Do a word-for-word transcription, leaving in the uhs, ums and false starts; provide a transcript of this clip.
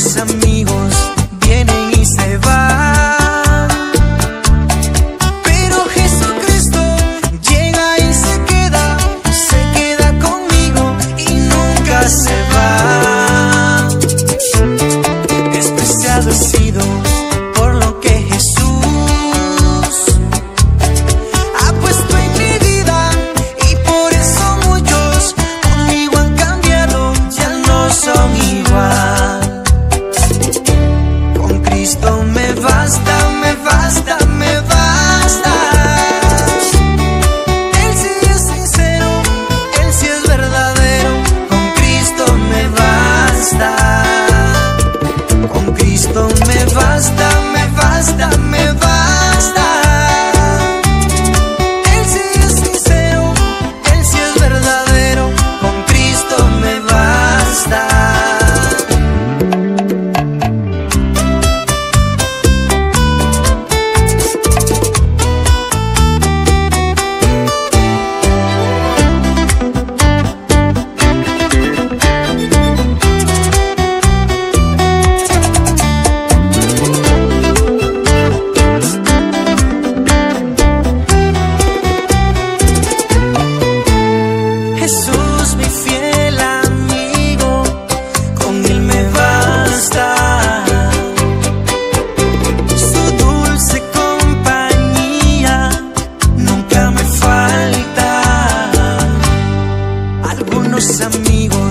Algunos amigos vienen y se van, pero Jesucristo llega y se queda, se queda conmigo y nunca se va. Despreciado he sido por lo que Jesús ha puesto en mi vida, y por eso muchos conmigo han cambiado, ya no son igual. Con Cristo me basta, me basta, me basta. Él sí es sincero, Él sí es verdadero. Con Cristo me basta. Con Cristo me basta, me basta, me basta. Él sí es sincero, Él sí es verdadero. Con Cristo me basta. Jesús, mi fiel amigo, con Él me basta. Su dulce compañía nunca me falta. Algunos amigos